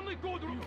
only good route.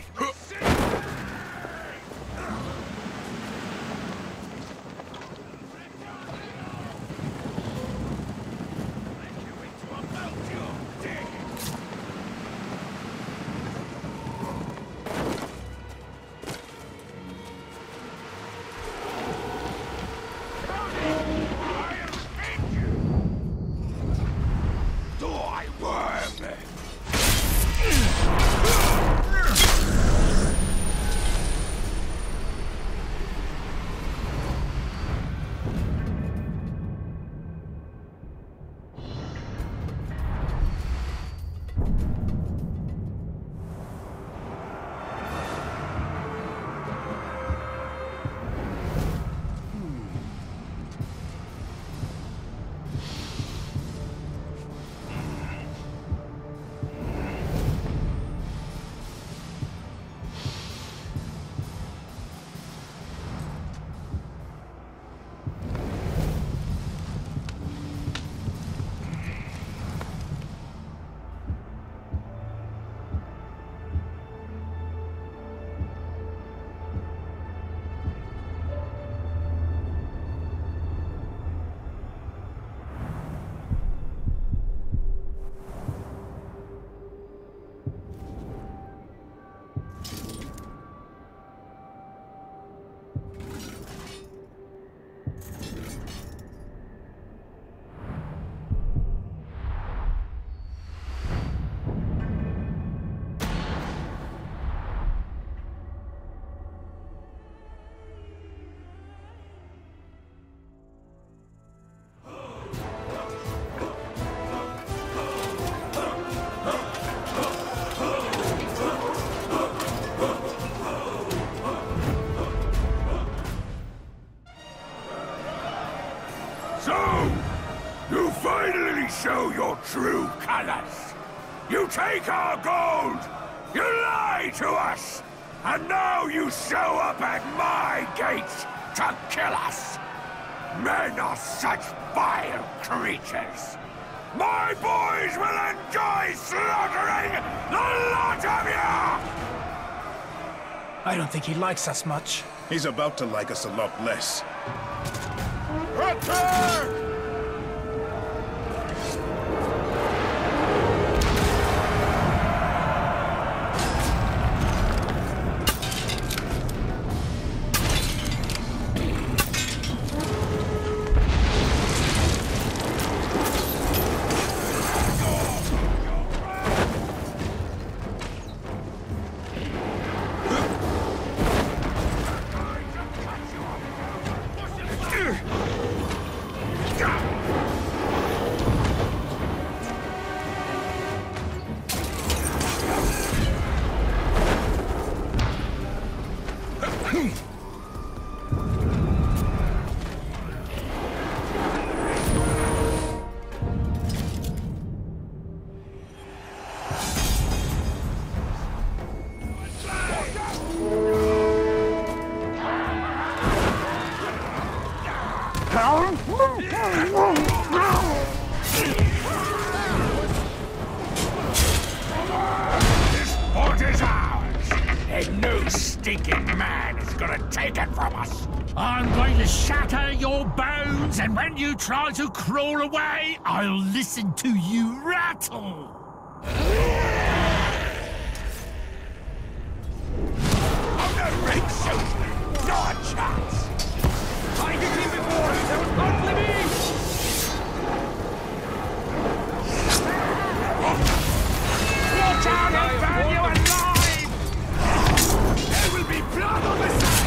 Show your true colors. You take our gold, you lie to us, and now you show up at my gates to kill us. Men are such vile creatures. My boys will enjoy slaughtering the lot of you! I don't think he likes us much. He's about to like us a lot less. Return! This fort is ours, and no stinking man is gonna take it from us. I'm going to shatter your bones, and when you try to crawl away, I'll listen to you rattle. On the ring shoot, not a chance. I did him before, there was hardly me. Watch out, I'll burn you alive! There will be blood on the side!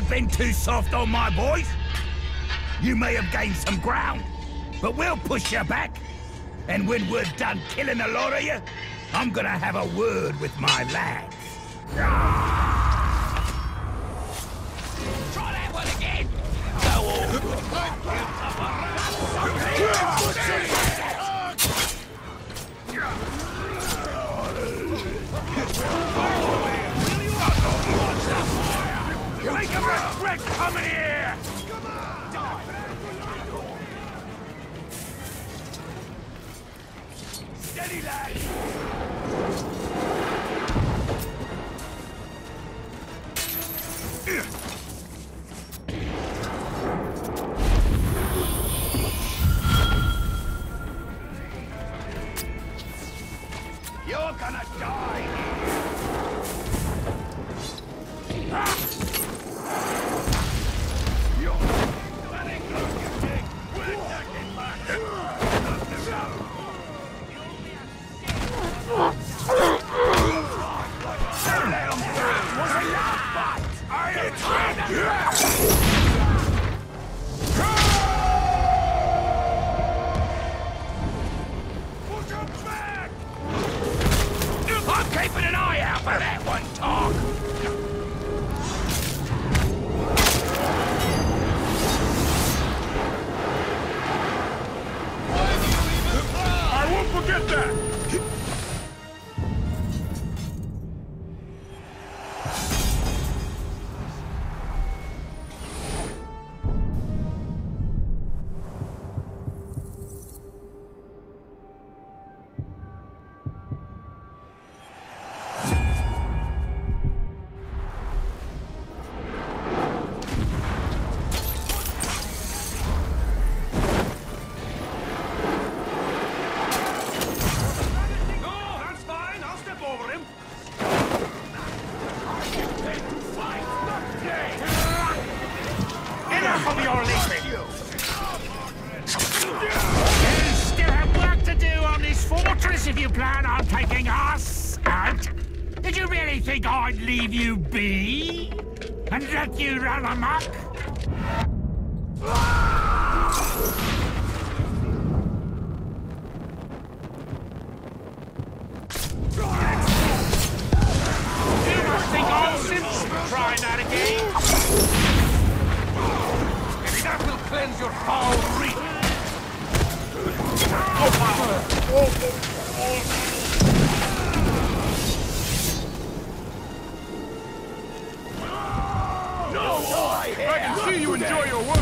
have been too soft on my boys. You may have gained some ground, but we'll push you back. And when we're done killing a lot of you, I'm gonna have a word with my lads. Try that one again! Go on! Make him regret coming here! Steady, lad! You're gonna die here! You're letting go, you dig! We're attacking back! I'm keeping an eye out for that one, Talk! I won't forget that! If you plan on taking us out, did you really think I'd leave you be? And let you run amok? You must think I'll simply try that again? Maybe that will cleanse your foul reek. I can see you enjoy your work!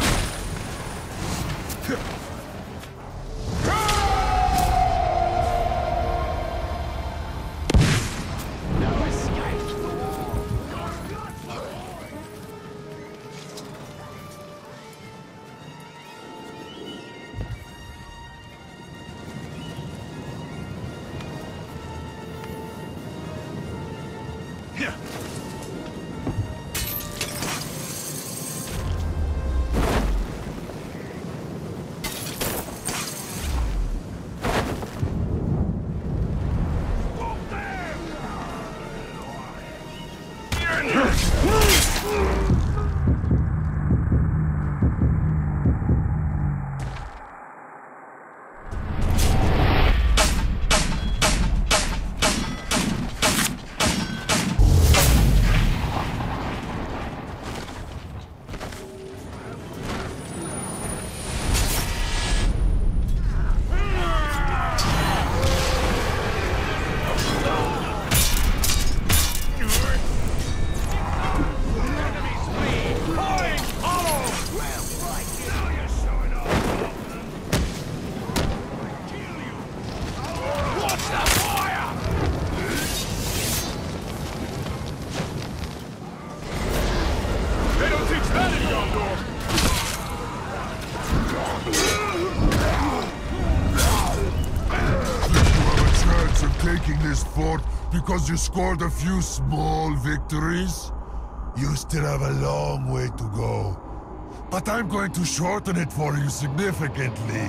Taking this fort because you scored a few small victories? You still have a long way to go. But I'm going to shorten it for you significantly.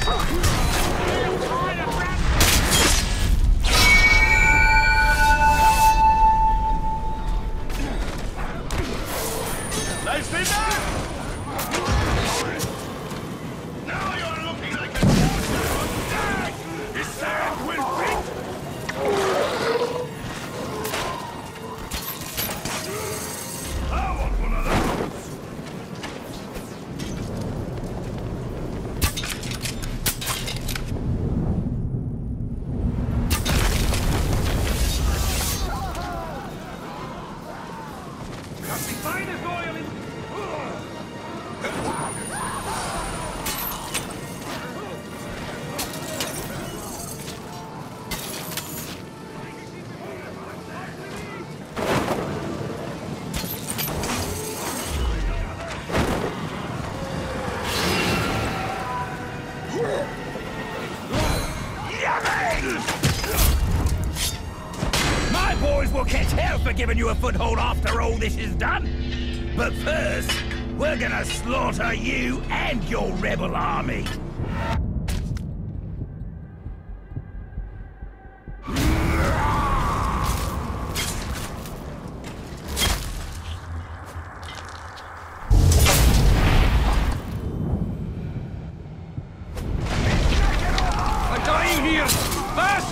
Giving you a foothold after all this is done. But first, we're gonna slaughter you and your rebel army. I'm dying here! Fast!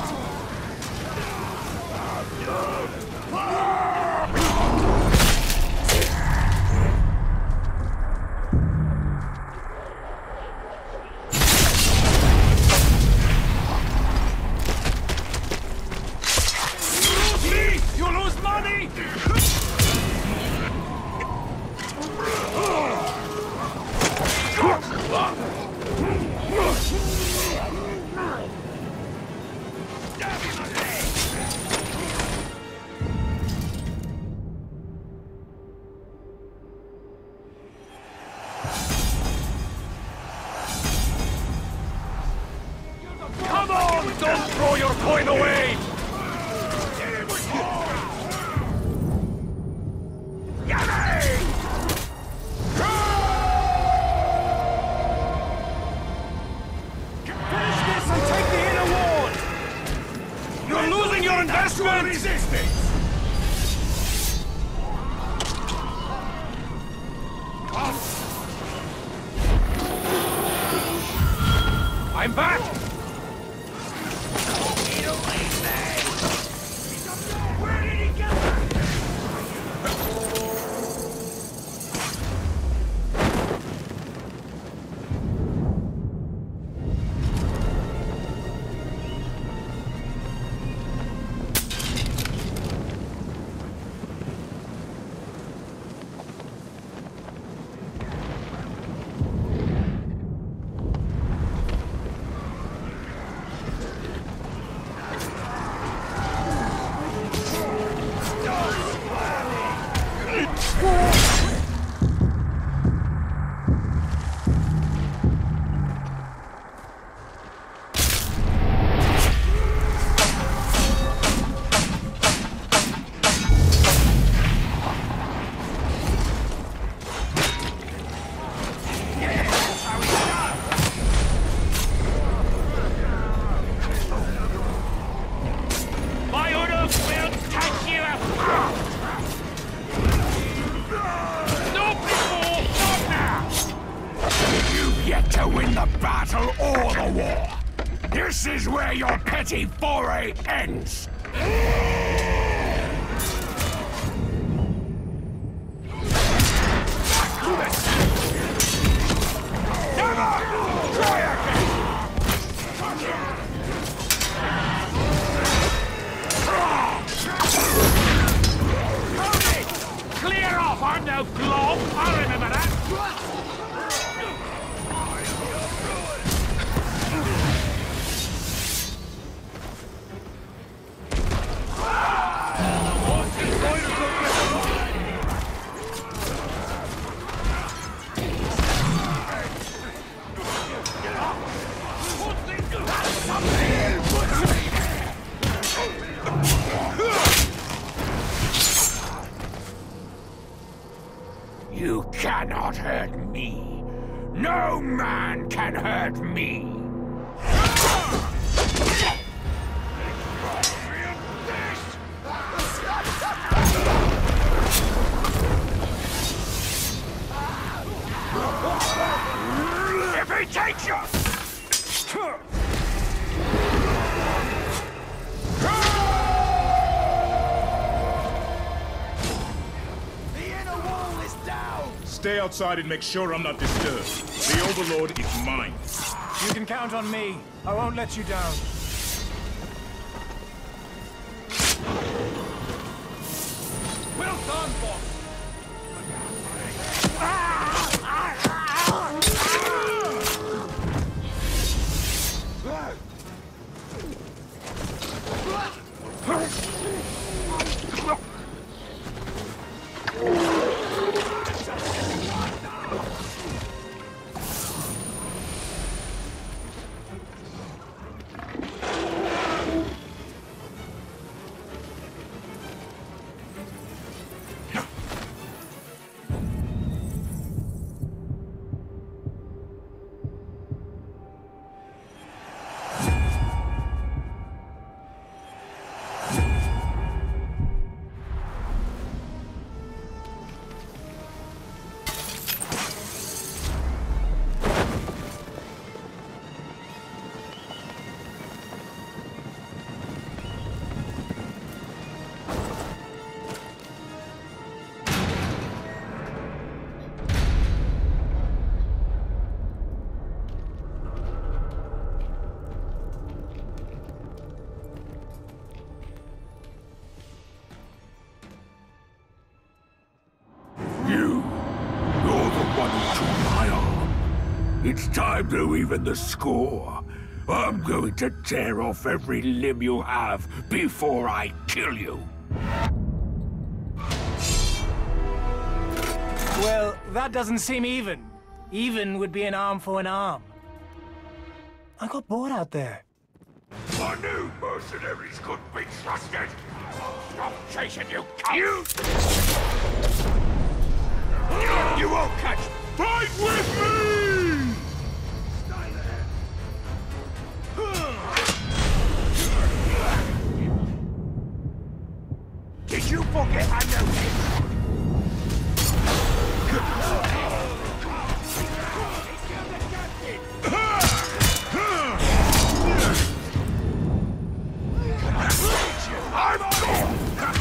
Don't throw your coin away! Finish this and take the inner ward! You're losing your investment! Resistance! I'm back! Where did he go? To win the battle or the war. This is where your petty foray ends. Never! Try again! Clear off! I'm no glob! I remember that! You cannot hurt me. No man can hurt me. If he takes you! Stay outside and make sure I'm not disturbed. The Overlord is mine. You can count on me. I won't let you down. Well done, boss! It's time to even the score. I'm going to tear off every limb you have before I kill you. Well, that doesn't seem even. Even would be an arm for an arm. I got bored out there. I knew mercenaries couldn't be trusted. Stop chasing you, cunt! You won't catch... Fight with me! Stay there. Did you forget I know this? I'm gone!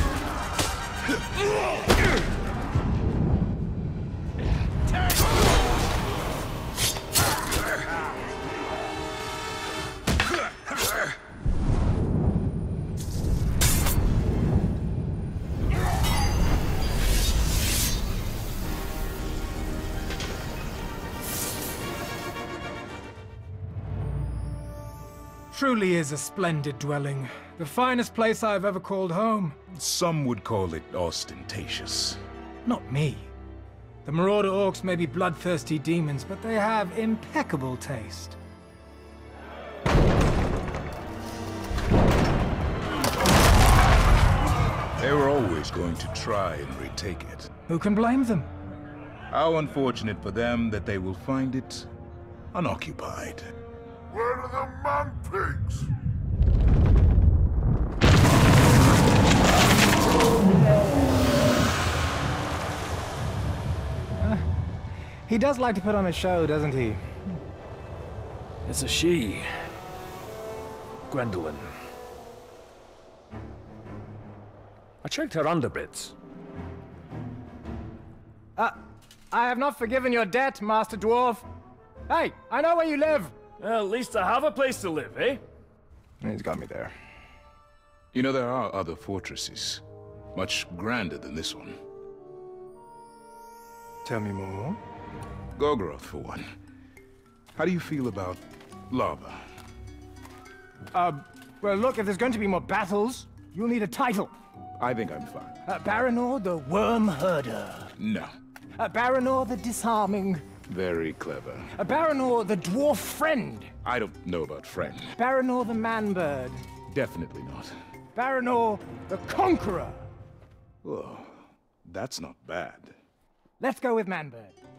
Truly is a splendid dwelling. The finest place I've ever called home. Some would call it ostentatious. Not me. The Marauder Orcs may be bloodthirsty demons, but they have impeccable taste. They were always going to try and retake it. Who can blame them? How unfortunate for them that they will find it unoccupied. Where are the man pigs? He does like to put on a show, doesn't he? It's a she. Gwendolyn. I checked her underbits. I have not forgiven your debt, Master Dwarf. Hey, I know where you live. Well, at least I have a place to live, eh? He's got me there. You know, there are other fortresses, much grander than this one. Tell me more. Gorgoroth, for one. How do you feel about lava? Well, look, if there's going to be more battles, you'll need a title. I think I'm fine. Baranor the Worm Herder. No. Baranor the Disarming. Very clever. Baranor the Dwarf Friend. I don't know about friend. Baranor the Man-Bird. Definitely not. Baranor the Conqueror. Oh, that's not bad. Let's go with Man-Bird.